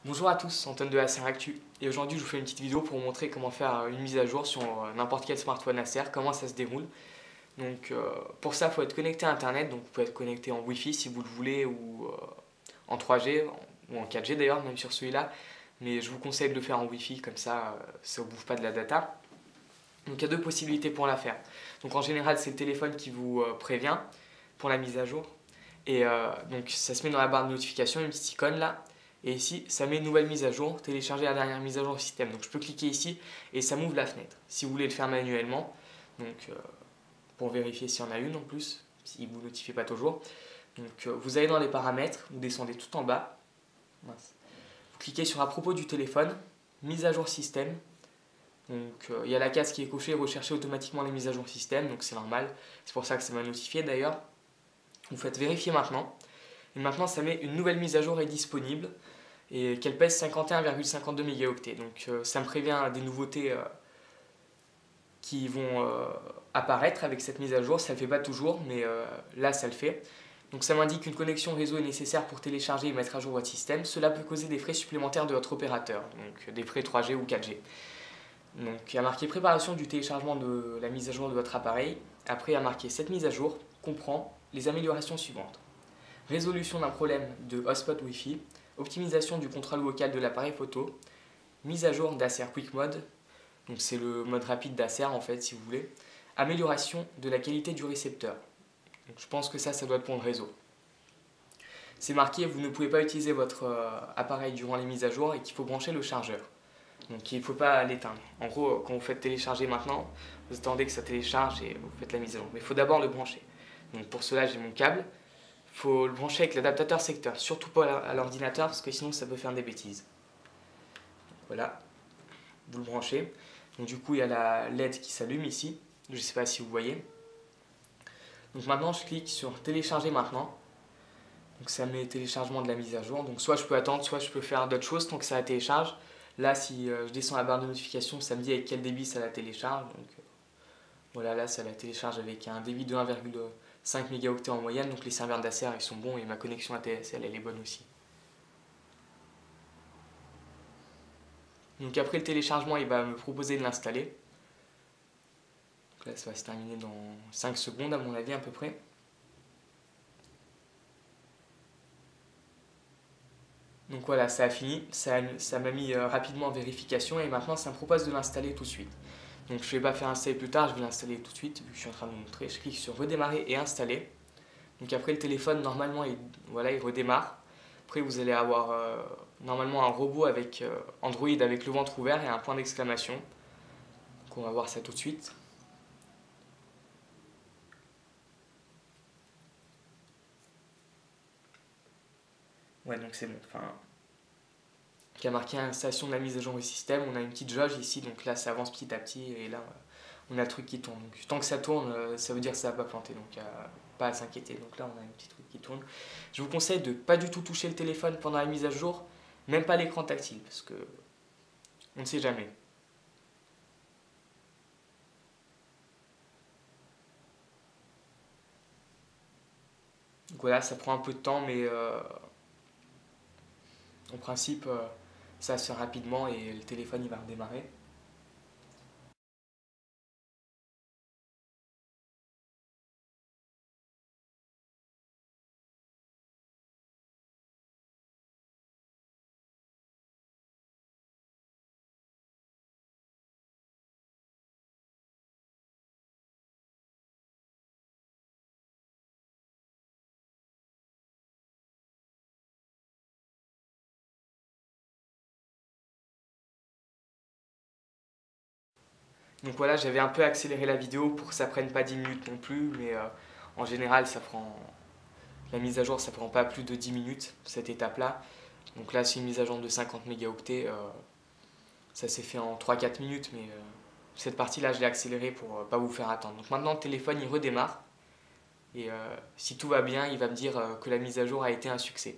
Bonjour à tous, Antoine de Acer Actu et aujourd'hui je vous fais une petite vidéo pour vous montrer comment faire une mise à jour sur n'importe quel smartphone Acer, comment ça se déroule. Donc pour ça il faut être connecté à internet, donc vous pouvez être connecté en Wi-Fi si vous le voulez ou en 3G ou en 4G d'ailleurs, même sur celui-là. Mais je vous conseille de le faire en Wi-Fi, comme ça ça ne bouffe pas de la data. Donc il y a deux possibilités pour la faire. Donc en général c'est le téléphone qui vous prévient pour la mise à jour. Et donc ça se met dans la barre de notification, une petite icône là. Et ici, ça met une nouvelle mise à jour, télécharger la dernière mise à jour du système. Donc je peux cliquer ici et ça m'ouvre la fenêtre. Si vous voulez le faire manuellement, donc pour vérifier s'il y en a une en plus, s'il ne vous notifie pas toujours. Donc vous allez dans les paramètres, vous descendez tout en bas. Vous cliquez sur à propos du téléphone, mise à jour système. Donc il y a la case qui est cochée, rechercher automatiquement les mises à jour système, donc c'est normal. C'est pour ça que ça m'a notifié d'ailleurs. Vous faites vérifier maintenant. Et maintenant ça met une nouvelle mise à jour est disponible et qu'elle pèse 51,52 mégaoctets. Donc ça me prévient des nouveautés qui vont apparaître avec cette mise à jour. Ça ne le fait pas toujours, mais là ça le fait. Donc ça m'indique qu'une connexion réseau est nécessaire pour télécharger et mettre à jour votre système. Cela peut causer des frais supplémentaires de votre opérateur, donc des frais 3G ou 4G. Donc il y a marqué préparation du téléchargement de la mise à jour de votre appareil. Après il y a marqué cette mise à jour comprend les améliorations suivantes. Résolution d'un problème de hotspot Wi-Fi, optimisation du contrôle vocal de l'appareil photo, mise à jour d'Acer Quick Mode, donc c'est le mode rapide d'Acer en fait si vous voulez, amélioration de la qualité du récepteur. Donc je pense que ça doit être pour le réseau. C'est marqué vous ne pouvez pas utiliser votre appareil durant les mises à jour et qu'il faut brancher le chargeur. Donc il ne faut pas l'éteindre. En gros, quand vous faites télécharger maintenant, vous attendez que ça télécharge et vous faites la mise à jour. Mais il faut d'abord le brancher. Donc pour cela, j'ai mon câble. Il faut le brancher avec l'adaptateur secteur, surtout pas à l'ordinateur parce que sinon ça peut faire des bêtises. Voilà, vous le branchez. Donc du coup il y a la LED qui s'allume ici, je ne sais pas si vous voyez. Donc maintenant je clique sur télécharger maintenant. Donc ça met téléchargement de la mise à jour. Donc soit je peux attendre, soit je peux faire d'autres choses tant que ça la télécharge. Là si je descends la barre de notification, ça me dit avec quel débit ça la télécharge. Donc voilà, là ça la télécharge avec un débit de 1,5 mégaoctets en moyenne, donc les serveurs d'Acer ils sont bons et ma connexion ATSL elle est bonne aussi. Donc après le téléchargement il va me proposer de l'installer. Donc là ça va se terminer dans 5 secondes à mon avis à peu près. Donc voilà, ça a fini, ça m'a mis rapidement en vérification et maintenant ça me propose de l'installer tout de suite. Donc je ne vais pas faire installer plus tard, je vais l'installer tout de suite vu que je suis en train de vous montrer. Je clique sur redémarrer et installer. Donc après le téléphone normalement il redémarre. Après vous allez avoir normalement un robot avec Android avec le ventre ouvert et un point d'exclamation. Donc on va voir ça tout de suite. Ouais donc c'est bon. Enfin, qui a marqué installation de la mise à jour du système. On a une petite jauge ici, donc là ça avance petit à petit et là on a le truc qui tourne. Donc tant que ça tourne, ça veut dire que ça va pas planter, donc pas à s'inquiéter. Donc là on a un petit truc qui tourne. Je vous conseille de pas du tout toucher le téléphone pendant la mise à jour, même pas l'écran tactile, parce que on ne sait jamais. Donc voilà, ça prend un peu de temps, mais en principe ça se fait rapidement et le téléphone il va redémarrer. Donc voilà, j'avais un peu accéléré la vidéo pour que ça prenne pas 10 minutes non plus, mais en général ça prend. La mise à jour ça prend pas plus de 10 minutes cette étape là. Donc là c'est une mise à jour de 50 mégaoctets, ça s'est fait en 3-4 minutes, mais cette partie là je l'ai accélérée pour pas vous faire attendre. Donc maintenant le téléphone il redémarre et si tout va bien il va me dire que la mise à jour a été un succès.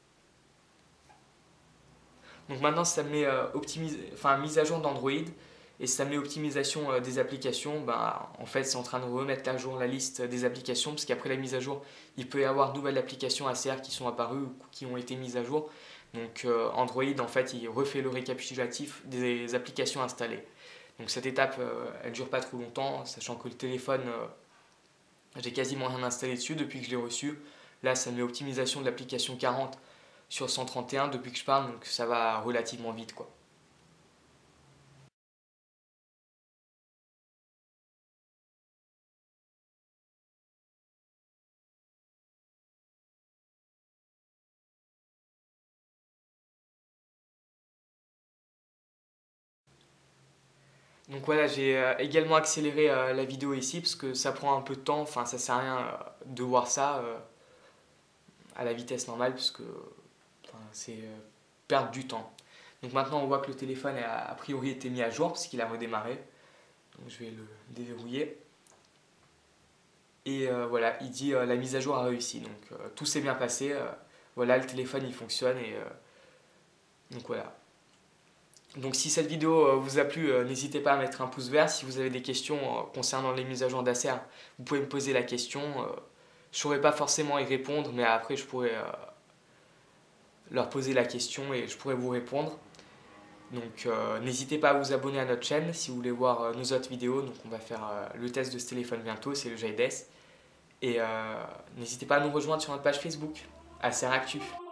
Donc maintenant ça me met mise à jour d'Android Et si ça met optimisation des applications, bah, en fait c'est en train de remettre à jour la liste des applications, parce qu'après la mise à jour, il peut y avoir de nouvelles applications ACR qui sont apparues ou qui ont été mises à jour. Donc Android en fait il refait le récapitulatif des applications installées. Donc cette étape elle dure pas trop longtemps, sachant que le téléphone j'ai quasiment rien installé dessus depuis que je l'ai reçu. Là ça met optimisation de l'application 40 sur 131 depuis que je parle, donc ça va relativement vite quoi. Donc voilà, j'ai également accéléré la vidéo ici parce que ça prend un peu de temps, enfin ça sert à rien de voir ça à la vitesse normale parce que enfin, c'est perdre du temps. Donc maintenant on voit que le téléphone a priori été mis à jour parce qu'il a redémarré. Donc je vais le déverrouiller. Et voilà, il dit la mise à jour a réussi. Donc tout s'est bien passé. Voilà, le téléphone il fonctionne et donc voilà. Donc si cette vidéo vous a plu, n'hésitez pas à mettre un pouce vert. Si vous avez des questions concernant les mises à jour d'Acer, vous pouvez me poser la question. Je ne saurais pas forcément y répondre, mais après je pourrais leur poser la question et je pourrais vous répondre. Donc n'hésitez pas à vous abonner à notre chaîne si vous voulez voir nos autres vidéos. Donc on va faire le test de ce téléphone bientôt, c'est le Jade S. Et n'hésitez pas à nous rejoindre sur notre page Facebook, Acer Actu.